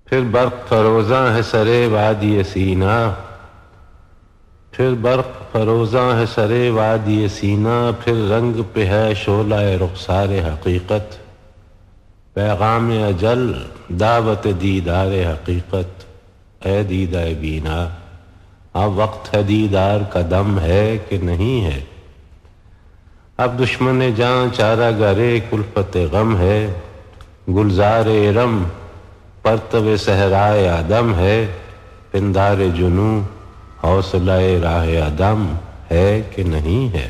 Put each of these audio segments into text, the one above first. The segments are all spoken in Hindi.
फिर बर्क फरोज़ा है सरे वादी सीना, फिर बर्क फरोज़ा है सरे वादी सीना, फिर रंग पे है शोलाए रुखसारे हकीकत, पैगाम अजल दावत दीदार हकीकत, ए दीदाए बीना अब वक्त है दीदार का दम है कि नहीं है। अब दुश्मन जान चारा गरे कुल्फत गम है, गुलजार इरम परतवे सहराए आदम है, पिंदार जुनू हौसलाए राह आदम है कि नहीं है।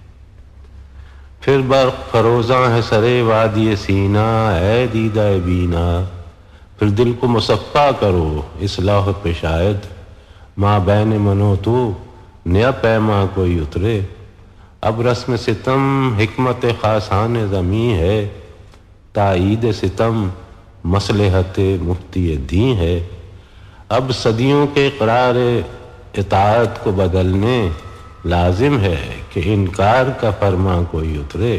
फिर बर्क फरोज़ा है सरे वादी सीना, ए दीदाए बीना फिर दिल को मुसफ़ा करो इस लौह पे शायद, माँ बैन मनो तो नया पैमा कोई उतरे। अब रस्म सितम हिकमत खासान ज़मी है, ताईद सितम मसलहत मुफ्ती दी है। अब सदियों के करार इताअत को बदलने लाजिम है कि इनकार का फरमा कोई उतरे।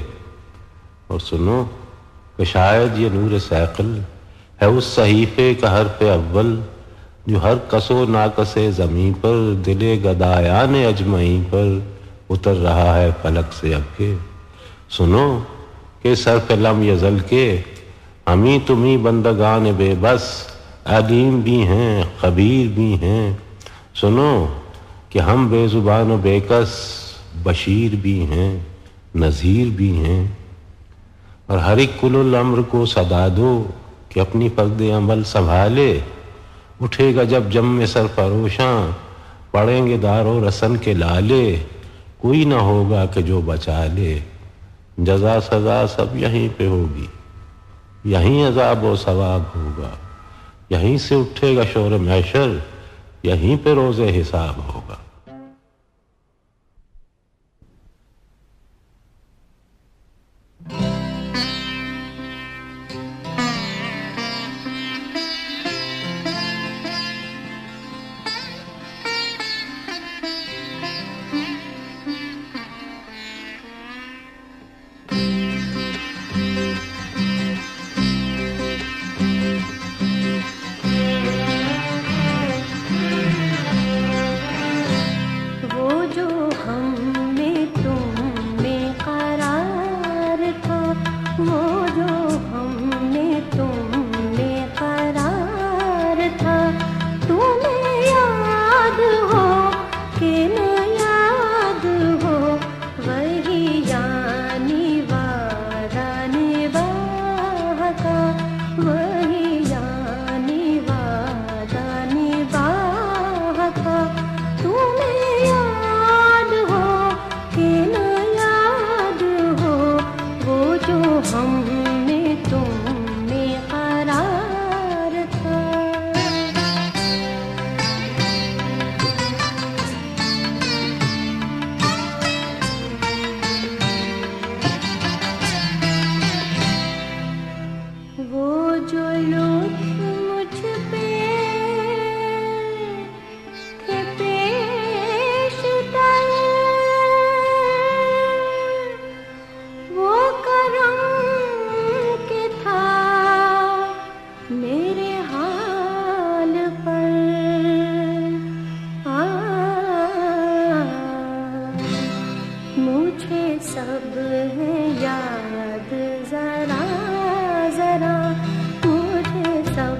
और सुनो कि शायद ये नूर सैक़िल है उस सहीफे का हर्फ अव्वल, जो हर कसो नाकसे ज़मीं पर दिले गदायान अजमई पर उतर रहा है फलक से अब के। सुनो कि सरफ लम यज़ल के हमी तुम्ही बंदगान बेबस, अलीम भी हैं खबीर भी हैं। सुनो कि हम बेजुबान व बेकस बशीर भी हैं नज़ीर भी हैं। और हर एक कुल अम्र को सदा दो कि अपनी फर्द अमल संभाले, उठेगा जब जम में सरफरोशां पड़ेंगे दारो रसन के लाले, कोई ना होगा कि जो बचा ले। जजा सजा सब यहीं पे होगी, यहीं अज़ाब व सवाब होगा, यहीं से उठेगा शोर महशर, यहीं पे रोज़े हिसाब होगा। मुझे सब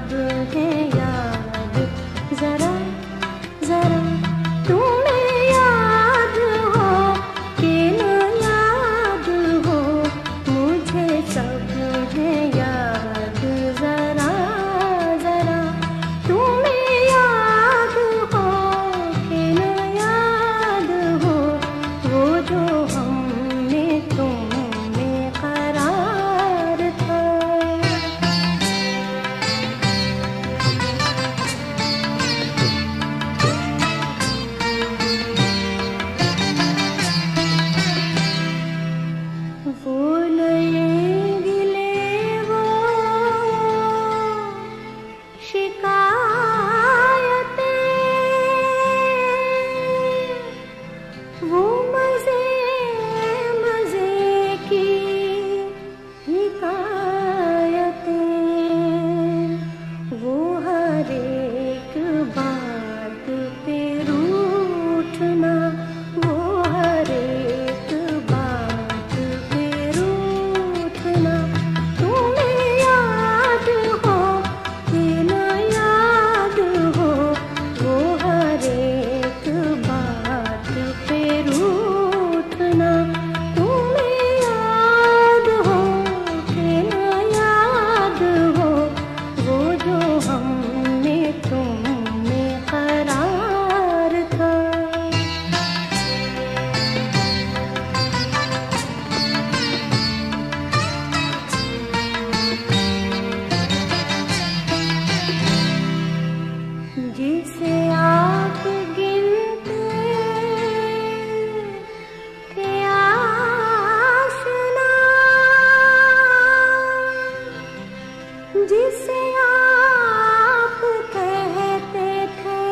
जिसे आप कहते थे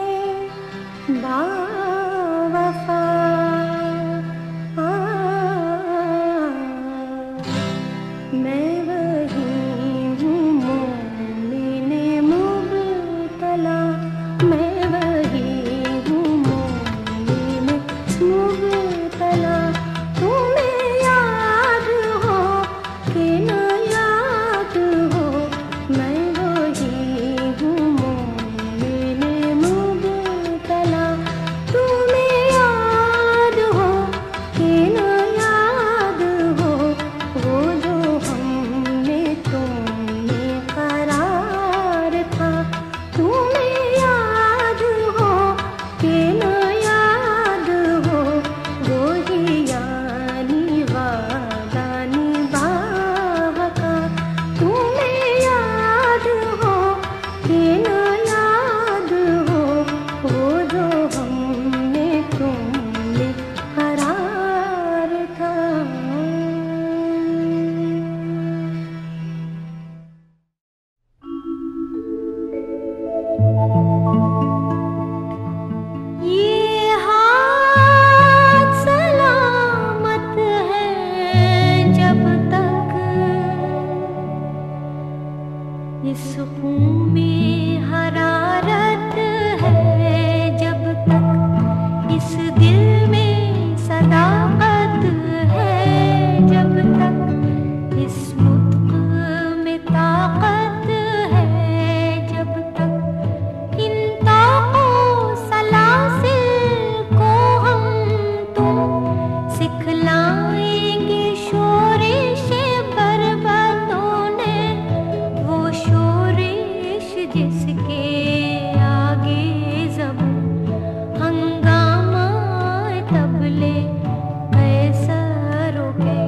बावफा, मैं वही हूँ मोमिने मुबतला, मैं वही हूँ मोमिने मुबतला। तुम्हें याद हो कि न याद हो, मैं वही हूँ मोमिने मुबतला। तुम्हें याद हो कि न याद हो, वो जो हमने तुमने करार था। तुम्हें याद हो कि न याद हो, वो ही यानी वादा निभाव का। तुम्हें याद हो कि न याद हो, वो जो हमने तुमने करार था। ये हाथ सलामत है जब तक इस खून में हरारत है, जब तक इस दिल में सदाकत है, जब तक इस मुत्क में ताकत है, जब तक इन ताक़ों सलासिल को हम तुम सिखलाएंगे शोरिश बरबतों ने, वो शोरिश जिसके आगे ज़बूं हंगामा तबले कैसरों के,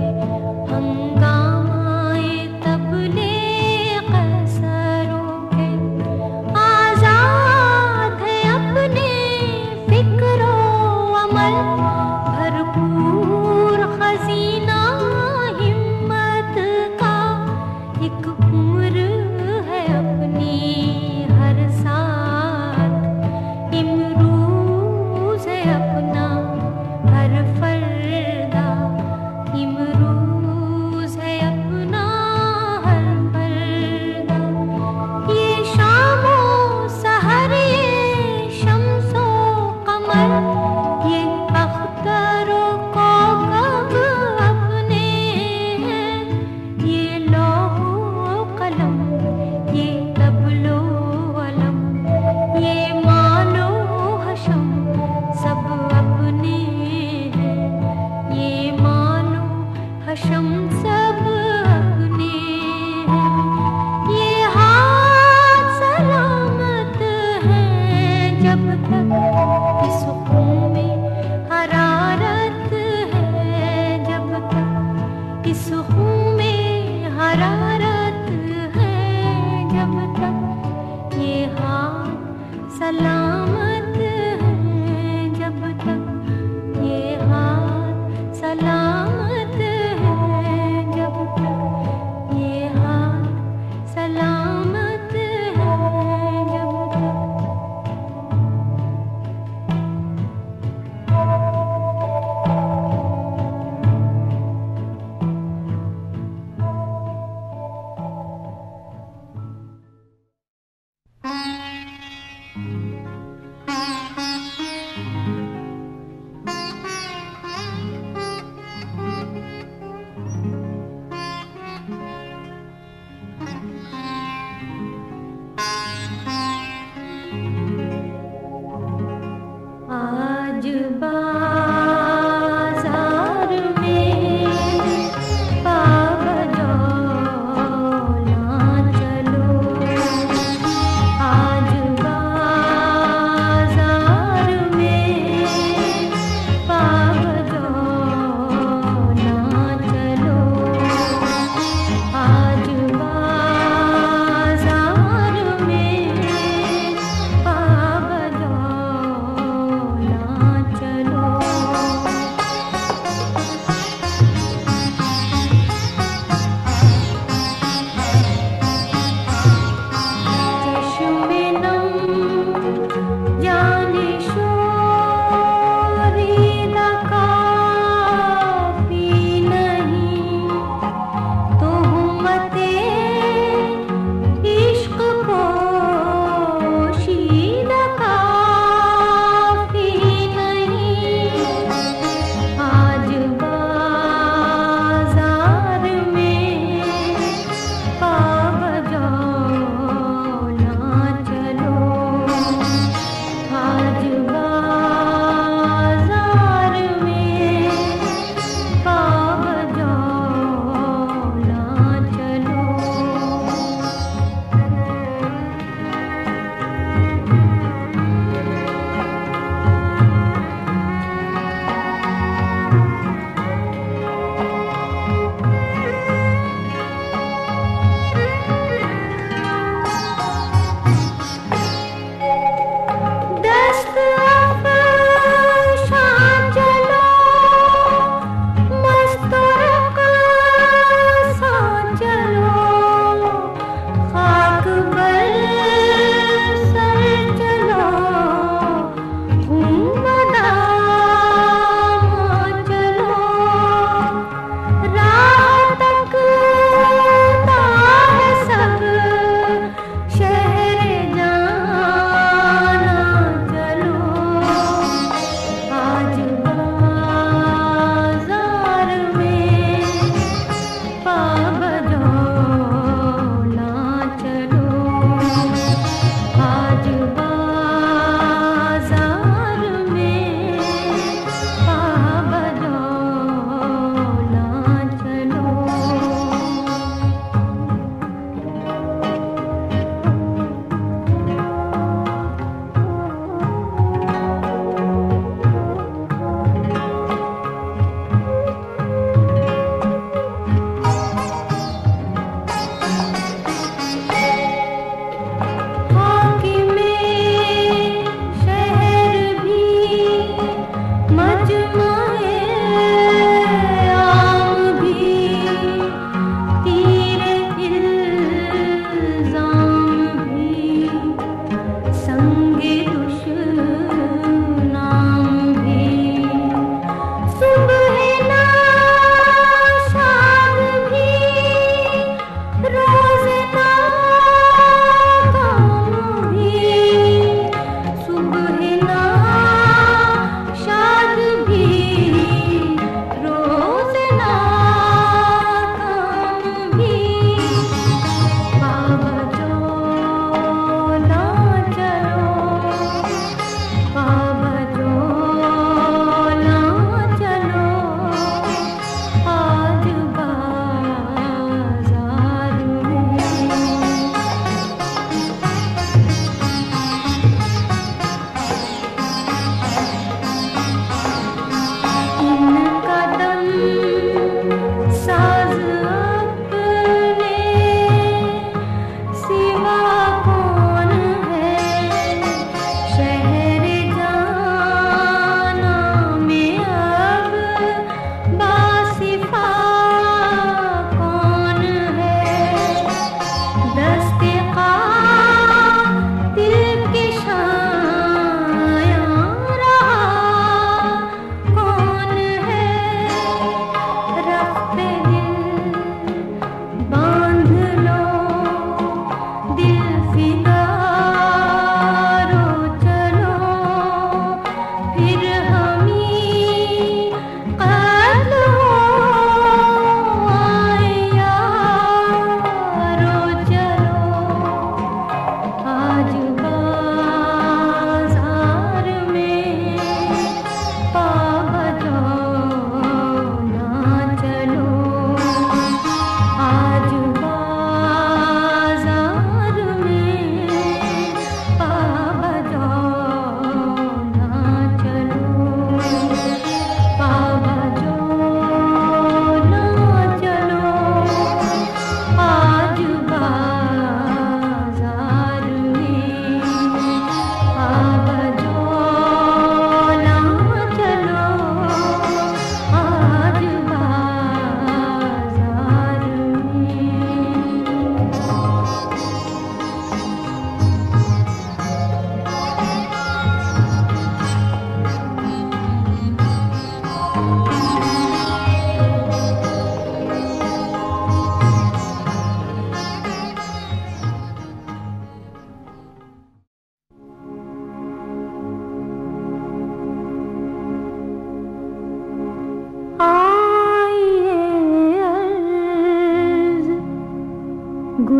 हंगामाए तबले कैसरों के। आज़ाद है अपने फिक्रो अमल, भरपूर खजीना हिम्मत का। एक उम्र है अपनी हर साथ, इमरूज़ है अपना हर फरदा, इमरूज़ है अपना हर फरदा। ये शामो सहर, ये शम्सो कमर, ये अख्तरो कौकब अपने हैं। ये लौहो कलम, ये तबलो अलम, ये मालो हशम सब अपने हैं। ये मालो हशम सब अपने हैं। ये हाथ सलामत है जब तक इस खून में हरारत है, जब तक इस खून में हरारत है, जब तक ये हाथ सलामत है, जब तक ये हाथ सलामत है, जब तक ये हाथ सलामत है, जब तक। आज बाजार में पावडौला चलो, आज बाजार में पावडौला चलो, आज बाजार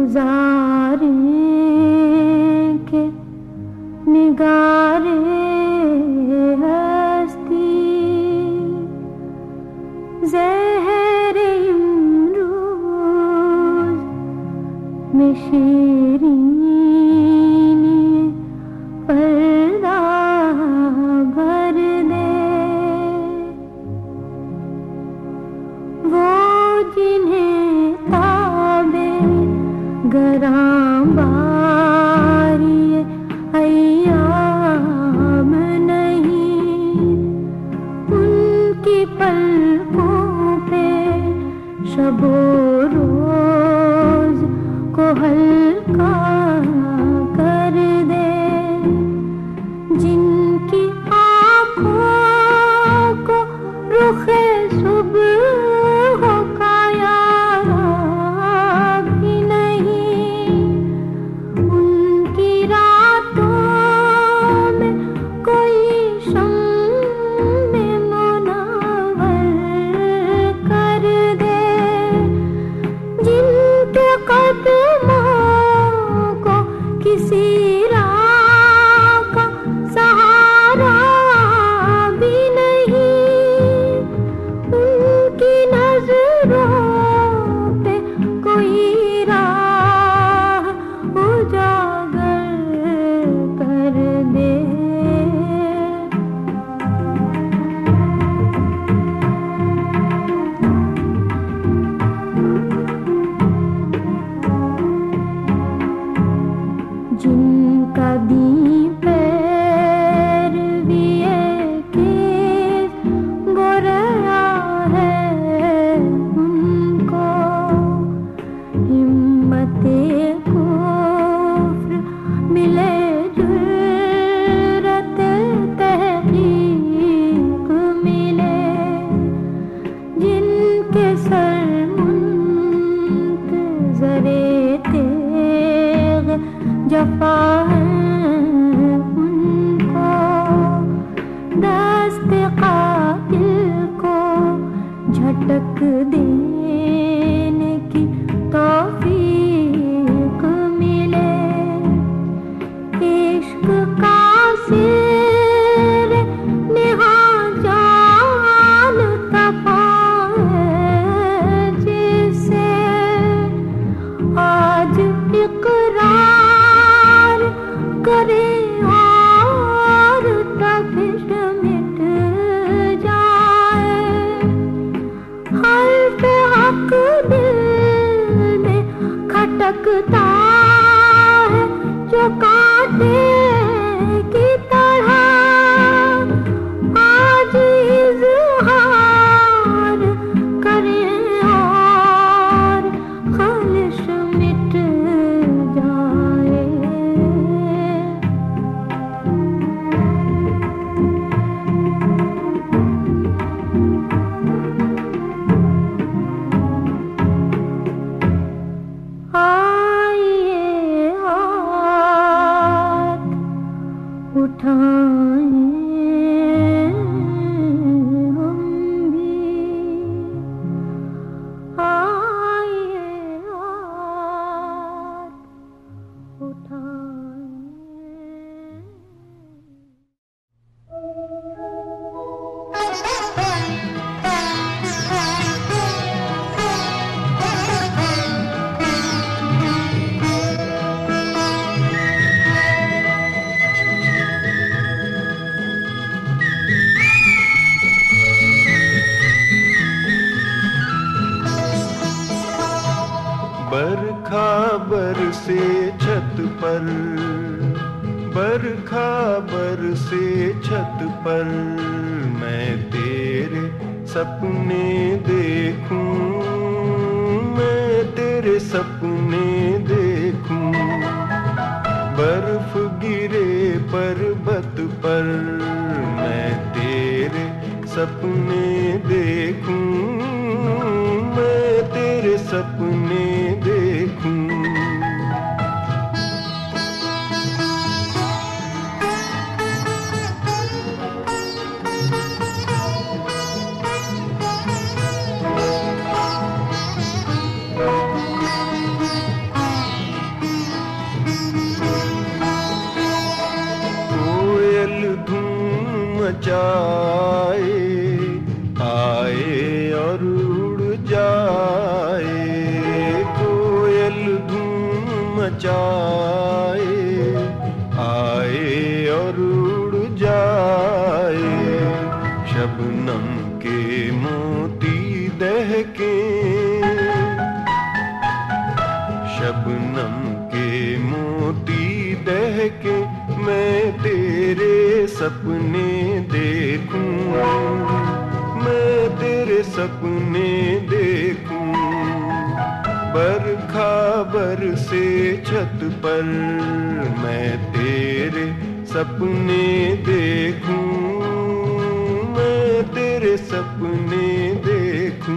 गुजारें के निगारे हस्ती ज़हरे इमरोज़ में शीरीनी पर्दा भर दे वो जिन्हें ताबे गरां बारी अय्याम नहीं उनकी पलकों पे शबो रोज को हल्का कर दे जिनकी आँखों को रुखे सुबह हो काया भी नहीं उनकी रातों में कोई शम्मे मुनव्वर कर दे जिनके कदमों को किसी राह का सहारा भी नहीं उनकी नजरों पे कोई राह उजागर कर दे जिनका दी पैर भी केस गोरया है उनको हिम्मते कुफ्र मिले जुर्रत तहकीक मिले जिनके सर मुंतज़रे तेग जफा है उनको दस्ते कातिल को झटक देने की तौफीक मिले इश्क का सिर निहा जान तपाए जिसे आज इकरार करे और तपिश मिट जाए हर्फ हक दिल में खटकता है जो कांटे की तरह आज इज़हार करें और ख़ालिश मिट जाए आइए हाथ उठाएं हम भी आइए हाथ उठाएं बरखा बरसे छत पर बरखा बरसे छत पर मैं तेरे सपने देखूं मैं तेरे सपने देखूं बर्फ गिरे पर्वत पर मैं तेरे सपने देखूं मैं तेरे सपने देखूं मचाए, आए और उड़ जाए, कोयल धूम मचाए, आए और उड़ जाए, शबनम के मोती दहके, शबनम के मोती दहके, मैं तेरे सपने देखूं, मैं तेरे सपने देखूं, बरखा बरसे छत पर, मैं तेरे सपने देखूं, मैं तेरे सपने देखूं।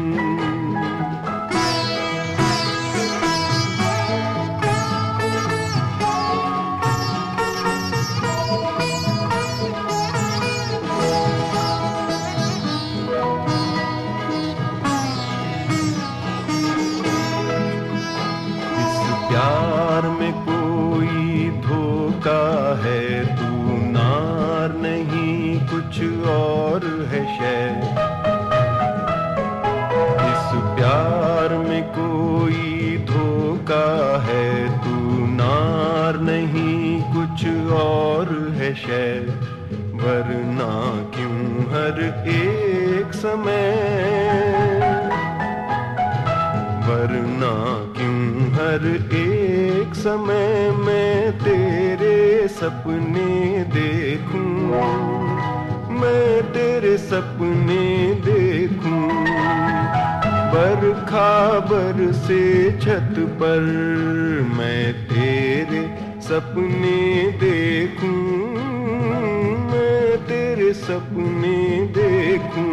प्यार में कोई धोखा है, तू नार नहीं कुछ और है शय, इस प्यार में कोई धोखा है, तू नार नहीं कुछ और है शय, वरना क्यों हर एक समय, वरना क्यों हर एक समय मैं तेरे सपने देखूं, मैं तेरे सपने देखूं, बरखा बरसे छत पर, मैं तेरे सपने देखूं, मैं तेरे सपने देखूं।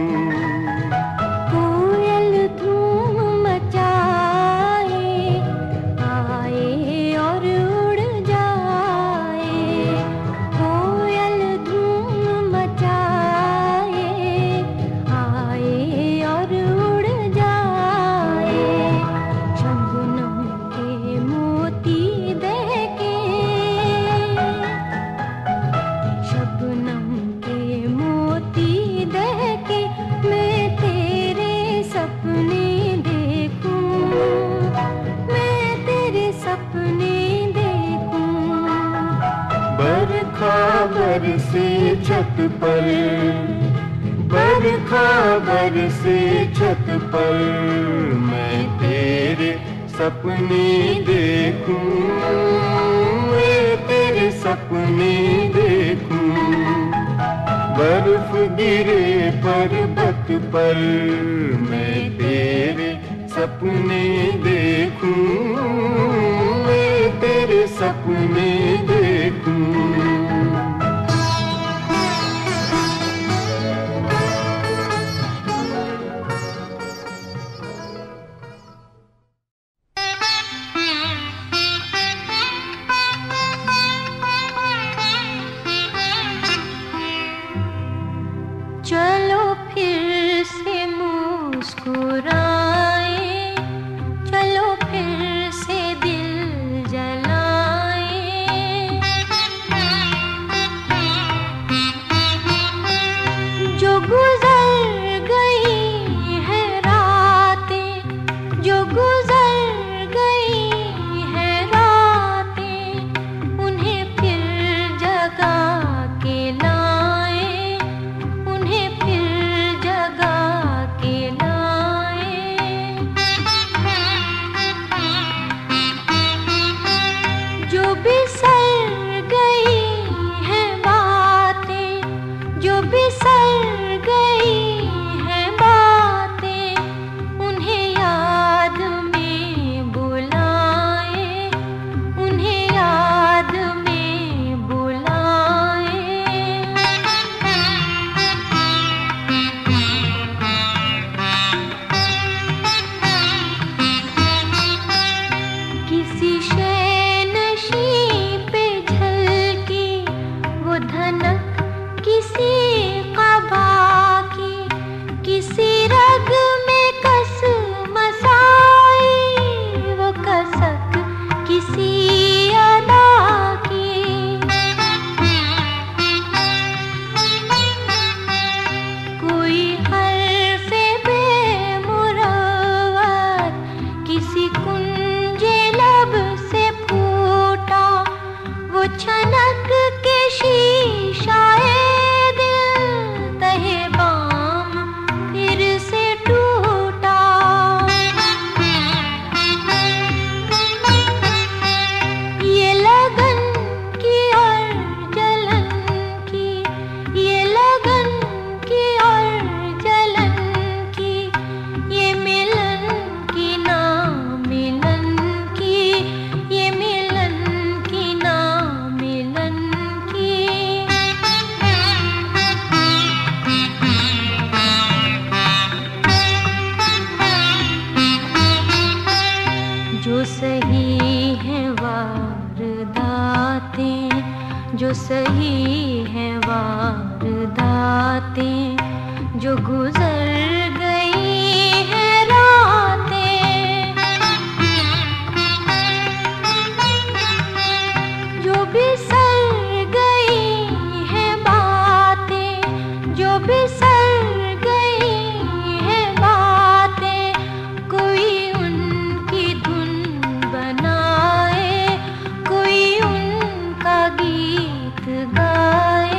बरसे छत पर, बरखा बरसे छत पर, मैं तेरे सपने देखूं, मैं तेरे सपने देखूं, बर्फ गिरे पर्वत पर, मैं तेरे सपने देखूं, मैं तेरे सपने देखूं। चलो फिर से मुस्कुराए, चलो फिर से दिल जलाए, जो गुजर गई है रातें, जो गुजर गई है रातें, उन्हें फिर जगा के लाए, उन्हें फिर जगा के लाए, जो बिसर गई है बातें, जो बिसर गई है बातें, उन्हें याद में बुलाए, उन्हें याद में बुलाए, किसी शैनशी जो सही है वारदातें, जो गुजर गई है रातें, जो बिसर गई है बातें, जो बिसर गई है बातें, कोई उनकी धुन बनाए, कोई उनका गीत गाए।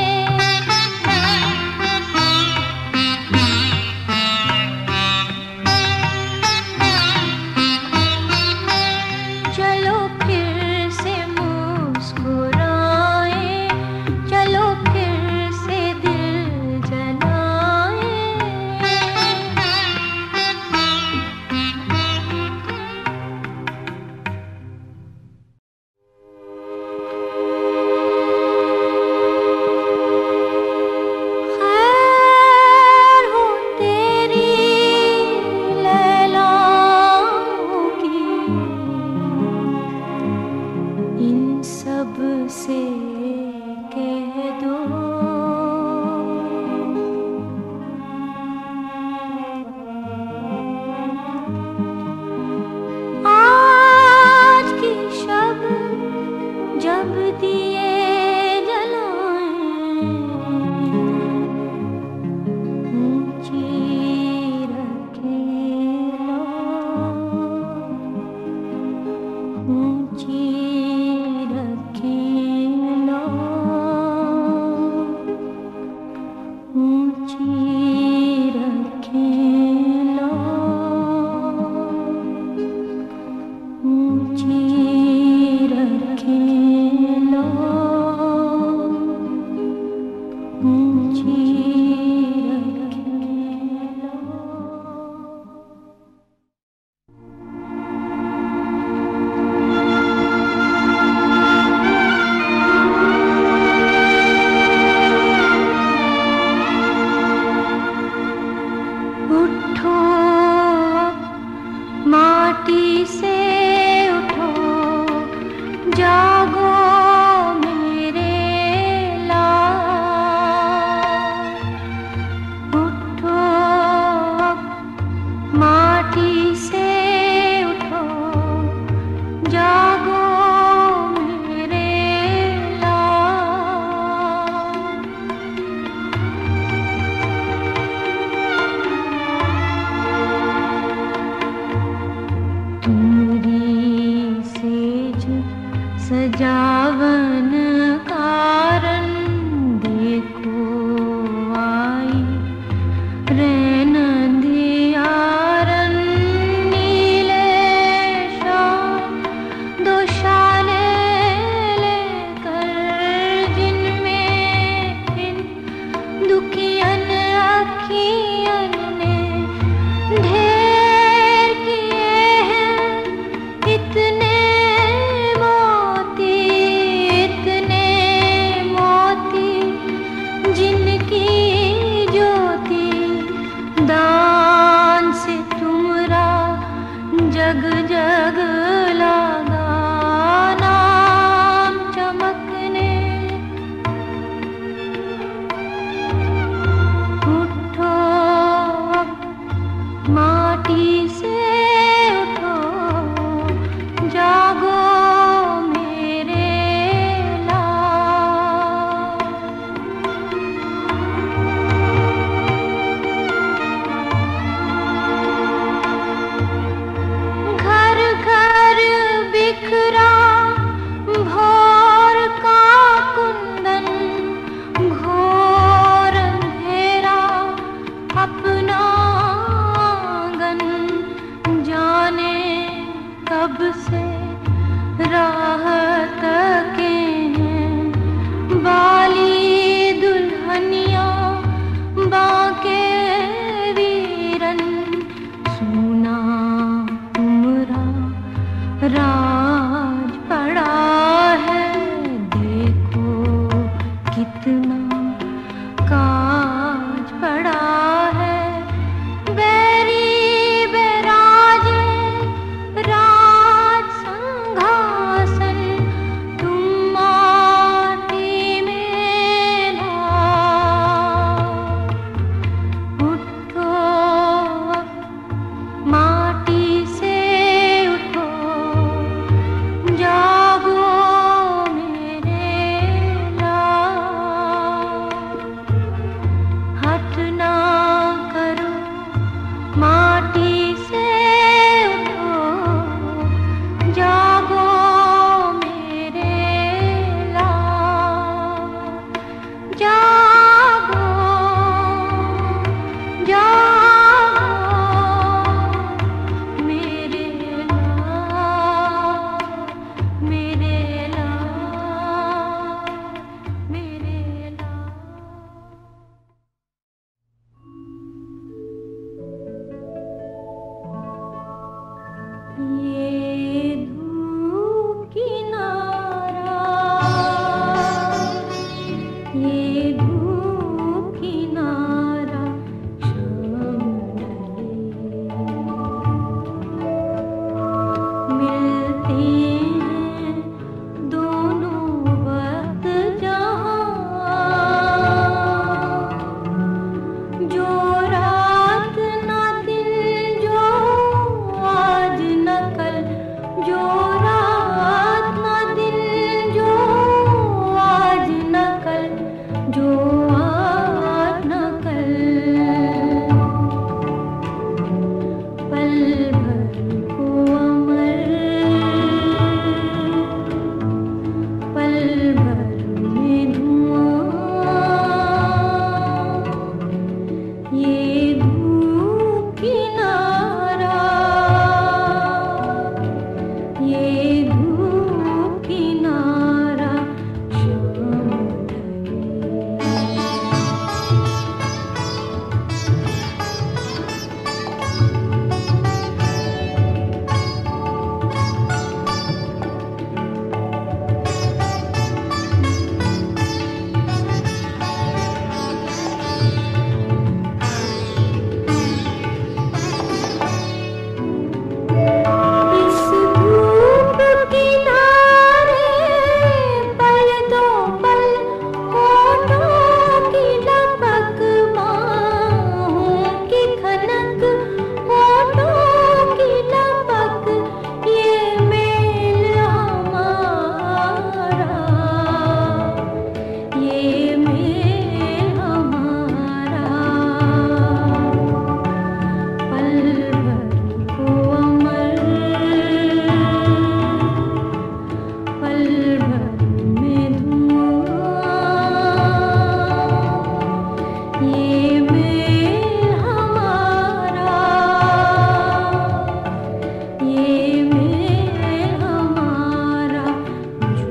चलो फिर से मुस्कुराएं, चलो फिर से दिल जलाएं। खैर हो तेरी लैलाओं की, इन सब से कह दो आज की शब जब दिए जलाएं, ऊंची रखे लो, ऊंची रखे लो, ऊंची रखे लो, ऊंची रखे लो, ऊंची रखे लो। उठो माटी से उठो, जागो मेरे लाल। उठो माटी से उठो, जागो मेरे लाल। तुमरी सेज सजावन कारण, देखो आई रैन अंधियारन। नीले शाम दो शाले लेकर, जिनमें इन दुखियन अखियन ने ढेर किए हैं इतने मोती, इतने मोती।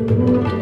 है